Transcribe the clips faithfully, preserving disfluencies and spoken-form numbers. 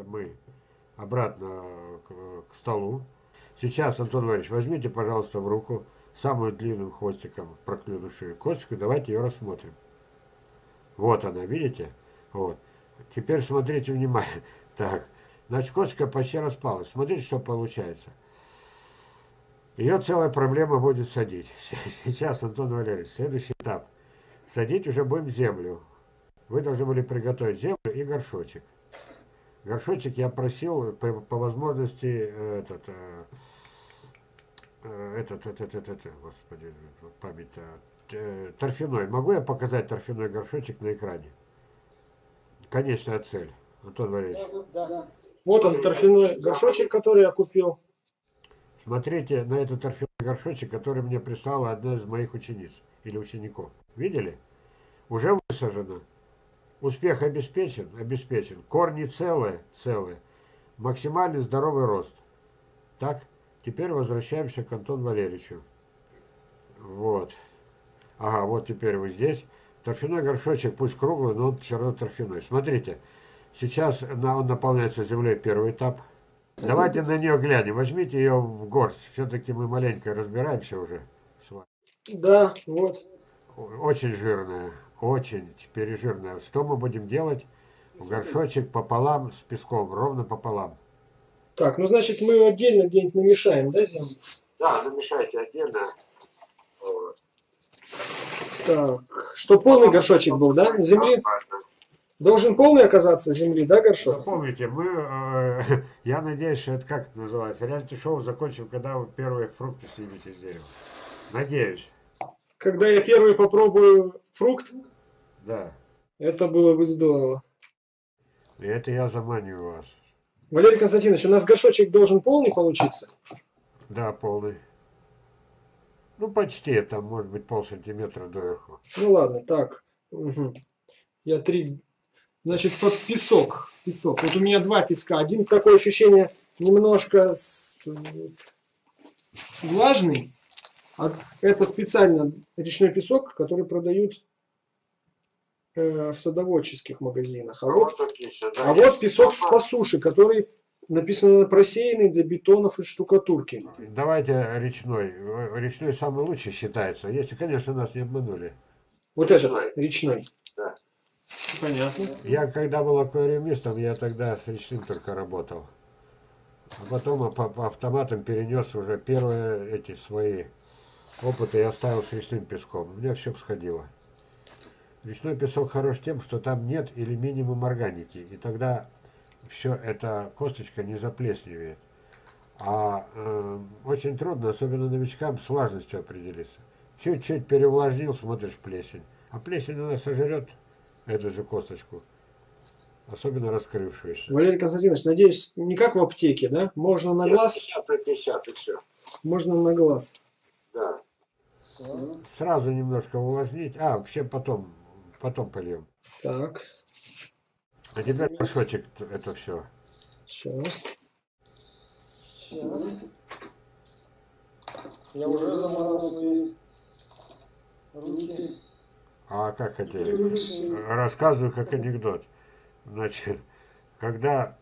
мы обратно к, к столу. Сейчас, Антон Валерьевич, возьмите, пожалуйста, в руку самую длинным хвостиком проклюнувшую косточку, давайте ее рассмотрим. Вот она, видите? Вот. Теперь смотрите внимательно. Так, значит, косточка почти распалась. Смотрите, что получается. Ее целая проблема будет садить. Сейчас, Антон Валерьевич, следующий этап. Садить уже будем землю. Вы должны были приготовить землю и горшочек. Горшочек я просил по, по возможности этот, этот, этот, этот, этот, господи, память, торфяной. Могу я показать торфяной горшочек на экране? Конечная цель, Антон Валерьевич. Да, да. Вот он, торфяной горшочек, который я купил. Смотрите на этот торфяной горшочек, который мне прислала одна из моих учениц или учеников. Видели? Уже высажено. Успех обеспечен? Обеспечен. Корни целые? Целые. Максимальный здоровый рост. Так, теперь возвращаемся к Антону Валерьевичу. Вот. Ага, вот теперь вы здесь. Торфяной горшочек, пусть круглый, но он все равно торфяной. Смотрите, сейчас он наполняется землей, первый этап. Давайте на нее глянем. Возьмите ее в горсть. Все-таки мы маленько разбираемся уже с вами. Да, вот. Очень жирная. Очень пережирная. Что мы будем делать? В горшочек пополам с песком, ровно пополам. Так, ну значит мы отдельно где-нибудь намешаем, да, землю? Да, намешайте отдельно. Так, что полный горшочек был, да, земли? Должен полный оказаться земли, да, горшок? Помните, мы, э, я надеюсь, что это как это называется, реалити-шоу закончим, когда вы первые фрукты снимете с дерева. Надеюсь. Когда я первый попробую фрукт, да, это было бы здорово. И это я заманиваю вас. Валерий Константинович, у нас горшочек должен полный получиться? Да, полный. Ну, почти, там может быть пол сантиметра доверху. Ну ладно, так. Угу. Я три... Значит, под песок. Песок. Вот у меня два песка. Один такое ощущение немножко с... влажный. А это специально речной песок, который продают э, в садоводческих магазинах. А, а, вот, вот, отлично, да, а вот песок по суше, который написано просеянный для бетонов и штукатурки. Давайте речной. Речной самый лучший считается. Если, конечно, нас не обманули. Вот речной. Этот речной. Да. Понятно. Я когда был аквариумистом, я тогда с речным только работал. А потом по, по автоматам перенес уже первые эти свои опыты и оставил с речным песком. У меня все сходило. Речной песок хорош тем, что там нет или минимум органики. И тогда все эта косточка не заплесневеет. А э, очень трудно, особенно новичкам, с влажностью определиться. Чуть-чуть перевлажнил, смотришь плесень. А плесень она сожрет эту же косточку. Особенно раскрывшуюся. Валерий Константинович, надеюсь, не как в аптеке, да? Можно на глаз? пятьдесят на пятьдесят и все. Можно на глаз. Да. Сразу немножко увлажнить. А, вообще потом, потом польем. Так. А теперь горшочек это все. Сейчас. Сейчас. Я уже заморал свои руки. А как хотели? Рассказываю как анекдот. Значит, когда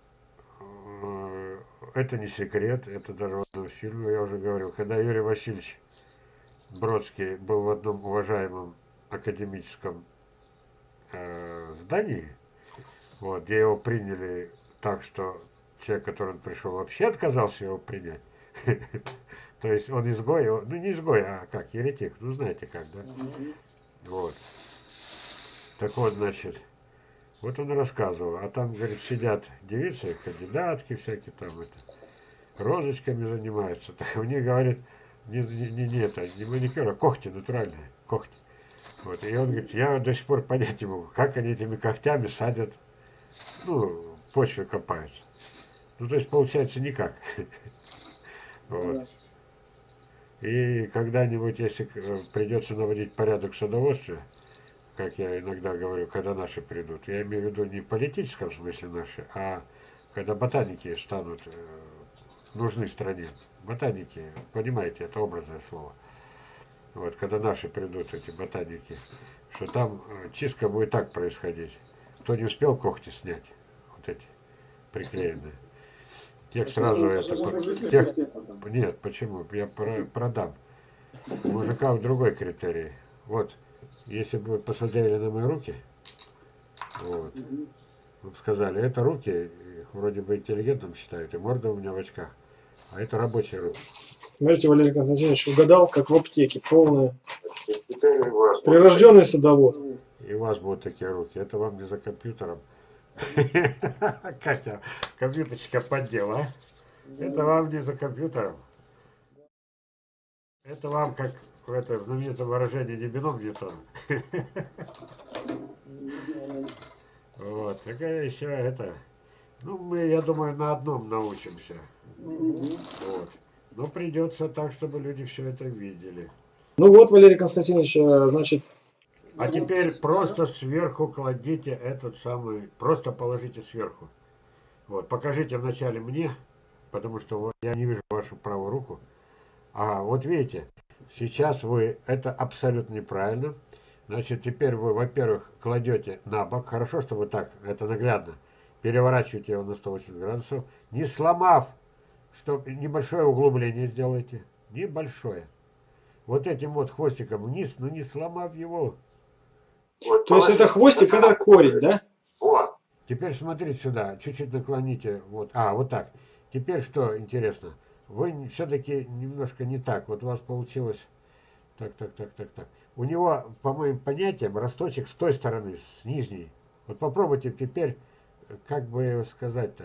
э, это не секрет, это даже в одном фильме, я уже говорил, когда Юрий Васильевич Бродский был в одном уважаемом академическом э, здании, вот, где его приняли так, что человек, который он пришел, вообще отказался его принять. То есть он изгой, ну не изгой, а как, еретик, ну знаете как, да? Вот. Так вот, значит, вот он рассказывал, а там, говорит, сидят девицы, кандидатки всякие там, это, розочками занимаются. Так у них, говорит, не, не, не, не, это, не маникюр, а когти натуральные, когти. Вот, и он говорит, я до сих пор понять не могу, как они этими когтями садят, ну, почву копают. Ну, то есть, получается, никак. Вот. И когда-нибудь, если придется наводить порядок в садоводстве, как я иногда говорю, когда наши придут, я имею в виду не в политическом смысле наши, а когда ботаники станут нужны стране. Ботаники, понимаете, это образное слово. Вот, когда наши придут, эти ботаники, что там чистка будет так происходить. Кто не успел когти снять, вот эти, приклеенные. Тех сразу это... Тех... Нет, почему? Я про... продам. У мужика другой критерий. Вот, если бы вы посмотрели на мои руки, вот, вы бы сказали, это руки, их вроде бы интеллигентным считают, и морда у меня в очках, а это рабочие руки. Смотрите, Валерий Константинович угадал, как в аптеке, полная. Прирожденный садовод. И у вас будут такие руки, это вам не за компьютером. Катя, компьютерчика поддел, а? Это вам не за компьютером. Это вам как в этом знаменитом выражении не бином Ньютона. Вот, такая еще это. Ну, мы, я думаю, на одном научимся. Вот. Но придется так, чтобы люди все это видели. Ну вот, Валерий Константинович, значит... А теперь просто сверху кладите этот самый... Просто положите сверху. Вот, покажите вначале мне, потому что вот я не вижу вашу правую руку. А вот видите, сейчас вы... Это абсолютно неправильно. Значит, теперь вы, во-первых, кладете на бок. Хорошо, что вы так, это наглядно. Переворачиваете его на сто восемьдесят градусов. Не сломав, что небольшое углубление сделайте. Небольшое. Вот этим вот хвостиком вниз, но не сломав его. Вот, то есть это хвостик, это корень, да? Вот. Теперь смотрите сюда, чуть-чуть наклоните. Вот. А, вот так. Теперь что интересно? Вы все-таки немножко не так. Вот у вас получилось... Так, так, так, так, так. У него, по моим понятиям, росточек с той стороны, с нижней. Вот попробуйте теперь, как бы сказать-то,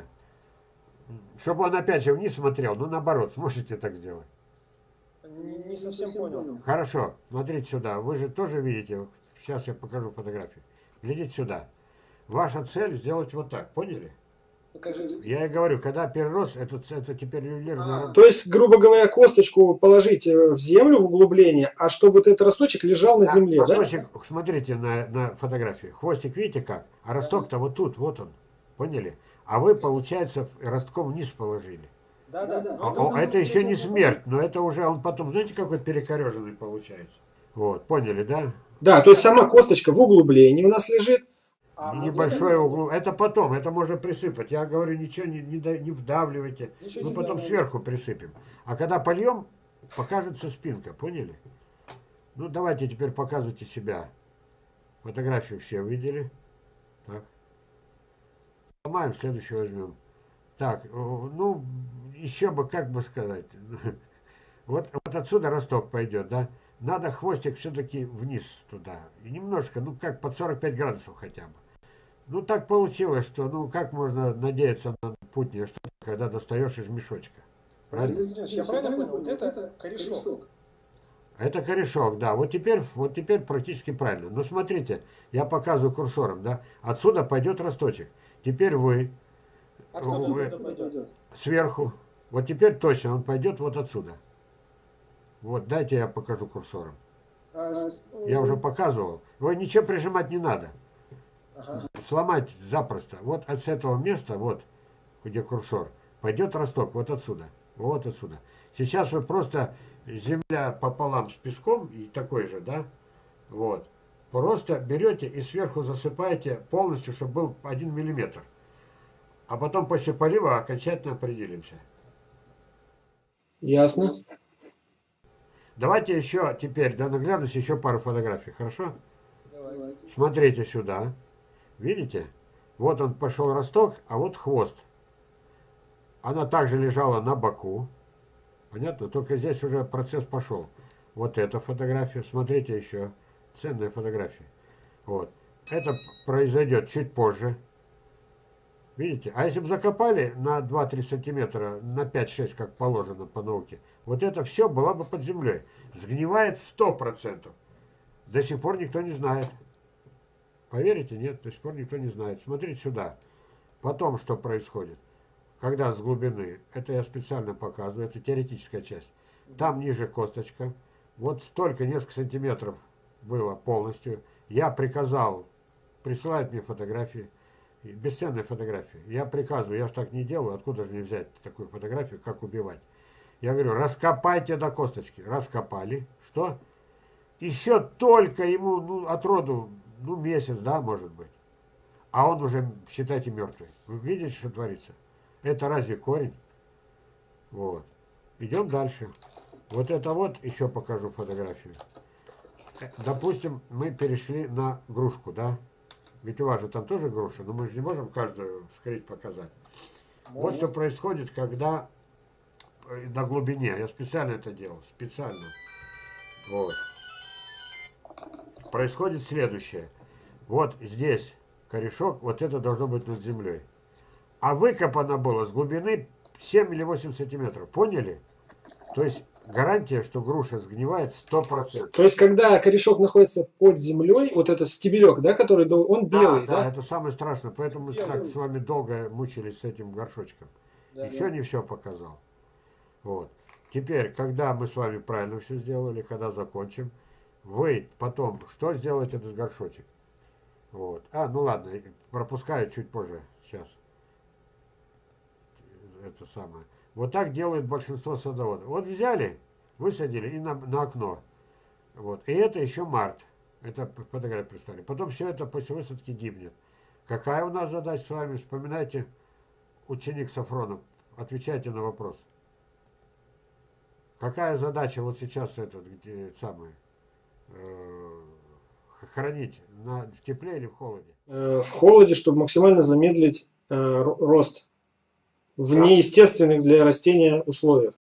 чтобы он опять же вниз смотрел, но наоборот, сможете так сделать? Не, не совсем понял. Хорошо, смотрите сюда. Вы же тоже видите, сейчас я покажу фотографию. Глядите сюда. Ваша цель сделать вот так, поняли? Покажите. Я и говорю, когда перерос, это, это теперь ювелирная работа. То есть, грубо говоря, косточку положить в землю, в углубление, а чтобы этот росточек лежал на земле, да? Росточек, смотрите на, на фотографии. Хвостик видите как? А росток-то вот тут, вот он. Поняли? А вы, получается, ростком вниз положили. Да, да, да. А, это, это еще не смерть, но это уже он потом, знаете, какой перекореженный получается? Вот, поняли, да? Да, то есть сама косточка в углублении у нас лежит. А небольшое углу. Это потом, это можно присыпать. Я говорю, ничего не, не, не вдавливайте. Ничего Мы не потом вдавливайте. Сверху присыпем. А когда польем, покажется спинка. Поняли? Ну, давайте теперь показывайте себя. Фотографию все видели. Так. Сломаем, следующую возьмем. Так, ну, еще бы, как бы сказать. Вот, вот отсюда росток пойдет, да? Надо хвостик все-таки вниз туда. И немножко, ну как, под сорок пять градусов хотя бы. Ну так получилось, что, ну как можно надеяться на путнее что-то, когда достаешь из мешочка. Правильно? Я правильно понял? Вот это корешок. Это корешок, да. Вот теперь, вот теперь практически правильно. Но смотрите, я показываю курсором, да. Отсюда пойдет росточек. Теперь вы, вы сверху. Вот теперь точно он пойдет вот отсюда. Вот, дайте я покажу курсором. Я уже показывал. Его ничего прижимать не надо. Ага. Сломать запросто. Вот от этого места, вот, где курсор, пойдет росток вот отсюда. Вот отсюда. Сейчас вы просто земля пополам с песком, и такой же, да? Вот. Просто берете и сверху засыпаете полностью, чтобы был один миллиметр. А потом после полива окончательно определимся. Ясно. Давайте еще теперь, для наглядности, еще пару фотографий, хорошо? Давайте. Смотрите сюда. Видите? Вот он пошел росток, а вот хвост. Она также лежала на боку. Понятно? Только здесь уже процесс пошел. Вот эта фотография. Смотрите еще. Ценная фотография. Вот. Это произойдет чуть позже. Видите? А если бы закопали на два-три сантиметра, на пять-шесть, как положено по науке, вот это все было бы под землей. Сгнивает сто процентов. До сих пор никто не знает. Поверите? Нет, до сих пор никто не знает. Смотрите сюда. Потом что происходит. Когда с глубины, это я специально показываю, это теоретическая часть. Там ниже косточка. Вот столько, несколько сантиметров было полностью. Я приказал, присылают мне фотографии. Бесценная фотография. Я приказываю, я же так не делаю, откуда же мне взять такую фотографию, как убивать. Я говорю, раскопайте до косточки. Раскопали. Что? Еще только ему, ну, от роду, ну, месяц, да, может быть. а он уже, считайте, мертвый. Вы видите, что творится? Это разве корень? Вот. Идем дальше. Вот это вот, еще покажу фотографию. Допустим, мы перешли на грушку, да? Ведь у вас же там тоже груша, но мы же не можем каждую вскрыть, показать. Вот что происходит, когда на глубине. Я специально это делал, специально. Вот. Происходит следующее. Вот здесь корешок, вот это должно быть над землей. А выкопано было с глубины семь или восемь сантиметров. Поняли? То есть гарантия, что груша сгнивает сто процентов. То есть, когда корешок находится под землей, вот этот стебелек, да, который он белый, да? Да, да? это самое страшное. Поэтому мы так с вами долго мучились с этим горшочком. Да, Еще да. не все показал. Вот. Теперь, когда мы с вами правильно все сделали, когда закончим, вы потом что сделаете этот горшочек? Вот. А, ну ладно, пропускаю чуть позже. Сейчас. Это самое. Вот так делают большинство садоводов. Вот взяли, высадили и на, на окно. Вот. И это еще март. Это фотографию представили. Потом все это после высадки гибнет. Какая у нас задача с вами? Вспоминайте, ученик Сафронов. Отвечайте на вопрос. Какая задача вот сейчас этот, где самое, э, хранить на, в тепле или в холоде? В холоде, чтобы максимально замедлить э, рост в неестественных для растения условиях.